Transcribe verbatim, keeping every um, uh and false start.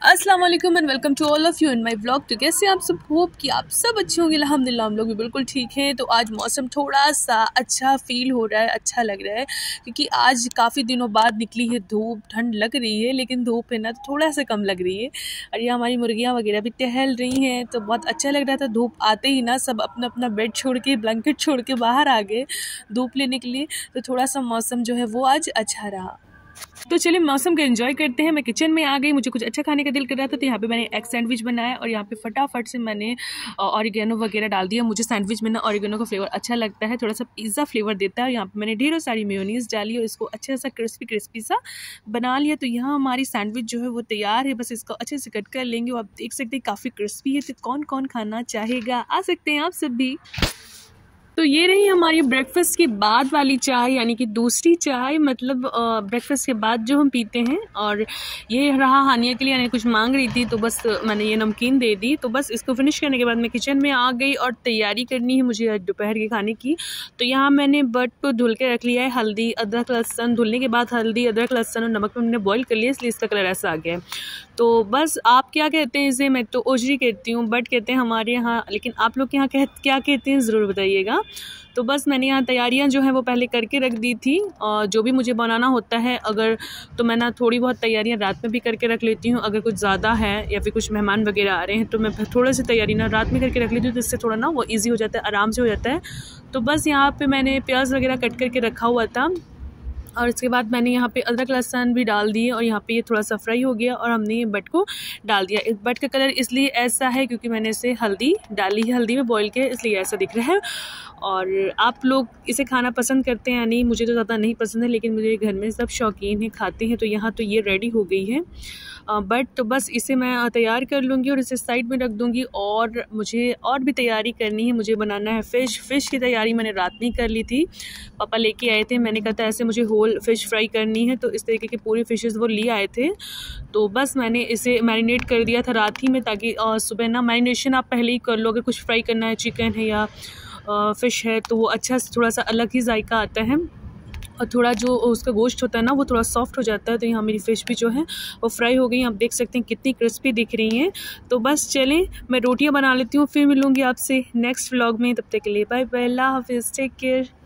अस्सलाम वालेकुम and welcome to all of you in my vlog. तो कैसे आप सब, होप कि आप सब अच्छे होंगे। अल्हम्दुलिल्लाह हम लोग भी बिल्कुल ठीक हैं। तो आज मौसम थोड़ा सा अच्छा फ़ील हो रहा है, अच्छा लग रहा है, क्योंकि आज काफ़ी दिनों बाद निकली है धूप। ठंड लग रही है लेकिन धूप है ना तो थोड़ा सा कम लग रही है। और ये हमारी मुर्गियाँ वगैरह भी टहल रही हैं, तो बहुत अच्छा लग रहा था। धूप आते ही ना सब अपना अपना बेड छोड़ के, ब्लैंकेट छोड़ के बाहर आ गए धूप लेने के लिए। तो थोड़ा सा मौसम जो है वो आज अच्छा रहा। तो चलिए मौसम का एंजॉय करते हैं। मैं किचन में आ गई, मुझे कुछ अच्छा खाने का दिल कर रहा था, तो यहाँ पे मैंने एग सैंडविच बनाया और यहाँ पे फटाफट से मैंने ऑरिगेनो वगैरह डाल दिया। मुझे सैंडविच में ना ऑरिगेनो का फ्लेवर अच्छा लगता है, थोड़ा सा पिज़्ज़ा फ्लेवर देता है। और यहाँ पे मैंने ढेरों सारी मेयोनीज़ डाली और इसको अच्छे सा क्रिस्पी क्रिस्पी सा बना लिया। तो यहाँ हमारी सैंडविच जो है वो तैयार है, बस इसको अच्छे से कट कर लेंगे। और आप देख सकते हैं काफ़ी क्रिस्पी है, तो कौन कौन खाना चाहेगा, आ सकते हैं आप सब भी। तो ये रही हमारी ब्रेकफास्ट के बाद वाली चाय, यानी कि दूसरी चाय, मतलब ब्रेकफास्ट के बाद जो हम पीते हैं। और ये रहा हानिया के लिए, यानी कुछ मांग रही थी तो बस मैंने ये नमकीन दे दी। तो बस इसको फिनिश करने के बाद मैं किचन में आ गई और तैयारी करनी है मुझे दोपहर के खाने की। तो यहाँ मैंने बट को धुल के रख लिया है। हल्दी अदरक लहसुन, धुलने के बाद हल्दी अदरक लहसुन और नमक में हमने बॉईल कर लिया, इसलिए इसका कलर ऐसा आ गया है। तो बस आप क्या कहते हैं इसे? मैं तो ओजरी कहती हूँ, बट कहते हैं हमारे यहाँ, लेकिन आप लोग के यहाँ कह क्या कहते हैं ज़रूर बताइएगा। तो बस मैंने यहाँ तैयारियाँ जो हैं वो पहले करके रख दी थी, और जो भी मुझे बनाना होता है अगर, तो मैं ना थोड़ी बहुत तैयारियाँ रात में भी करके रख लेती हूँ। अगर कुछ ज़्यादा है या फिर कुछ मेहमान वगैरह आ रहे हैं तो मैं थोड़ी सी तैयारी ना रात में करके रख लेती हूँ, तो इससे थोड़ा ना वो ईजी हो जाता है, आराम से हो जाता है। तो बस यहाँ पर मैंने प्याज वगैरह कट करके रखा हुआ था, और इसके बाद मैंने यहाँ पे अदरक लहसुन भी डाल दिए और यहाँ पे ये थोड़ा सा फ्राई हो गया और हमने ये बट को डाल दिया। इस बट का कलर इसलिए ऐसा है क्योंकि मैंने इसे हल्दी डाली है, हल्दी में बॉईल के, इसलिए ऐसा दिख रहा है। और आप लोग इसे खाना पसंद करते हैं या नहीं, मुझे तो ज़्यादा नहीं पसंद है, लेकिन मुझे घर में सब शौकीन हैं, खाते हैं। तो यहाँ तो ये रेडी हो गई है बट, तो बस इसे मैं तैयार कर लूँगी और इसे साइड में रख दूँगी। और मुझे और भी तैयारी करनी है, मुझे बनाना है फ़िश। फ़िश की तैयारी मैंने रात में कर ली थी, पापा लेके आए थे। मैंने कहा था ऐसे मुझे होल फ़िश फ्राई करनी है, तो इस तरीके की पूरी फ़िशेस वो ले आए थे। तो बस मैंने इसे मैरिनेट कर दिया था रात ही में, ताकि सुबह ना, मैरिनेशन आप पहले ही कर लो अगर कुछ फ्राई करना है, चिकन है या फ़िश है, तो वो अच्छा थोड़ा सा अलग ही जायका आता है और थोड़ा जो उसका गोश्त होता है ना वो थोड़ा सॉफ्ट हो जाता है। तो यहाँ मेरी फ़िश भी जो है वो फ्राई हो गई, आप देख सकते हैं कितनी क्रिस्पी दिख रही हैं। तो बस चलें मैं रोटियाँ बना लेती हूँ, फिर मिलूँगी आपसे नेक्स्ट व्लॉग में। तब तक के लिए बाय बाय, अल्लाह हाफ़िज़, टेक केयर।